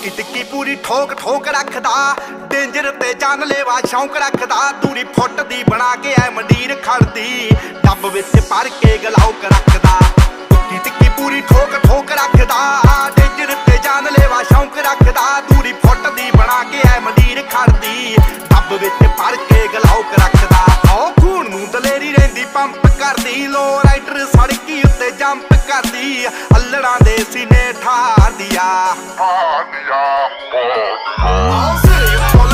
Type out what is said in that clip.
ਟੁੱਕੀ ਟਿੱਕੀ ਪੂਰੀ ਠੋਕ ਠੋਕ ਰੱਖਦਾ, ਡੇਂਜਰ ਤੇ ਜਾਨਲੇਵਾ ਸ਼ੌਂਕ ਰੱਖਦਾ। ਦੂਰੀ ਫੁੱਟ ਦੀ ਬਣਾ ਕੇ ਐ ਮੰਡੀਰ ਖੜਦੀ, ਡੱਬ ਵਿੱਚ ਭਰ ਕੇ ਗਲਾਉਕ ਰੱਖਦਾ। ਟੁੱਕੀ ਟਿੱਕੀ ਪੂਰੀ ਠੋਕ ਠੋਕ ਰੱਖਦਾ, ਡੇਂਜਰ ਤੇ ਜਾਨਲੇਵਾ ਸ਼ੌਂਕ ਰੱਖਦਾ। ਦੂਰੀ ਫੁੱਟ ਦੀ ਬਣਾ ਕੇ ਐ ਮੰਡੀਰ ਖੜਦੀ, ਡੱਬ ਵਿੱਚ ਭਰ ਕੇ ਗਲਾਉਕ ਰੱਖਦਾ। ਓ ਖੂਨ ਨੂੰ ਦਲੇਰੀ ਰਹਿੰਦੀ ਪੰਪ ਕਰਦੀ, ਲੋ ਰਾਈਡਰ ਸੜਕੀ ਉੱਤੇ ਜੰਪ ਕਰਦੀ। ਅੱਲੜਾਂ ਦੇ ਸੀਨੇ ਠਾਰਦੀ ਆ।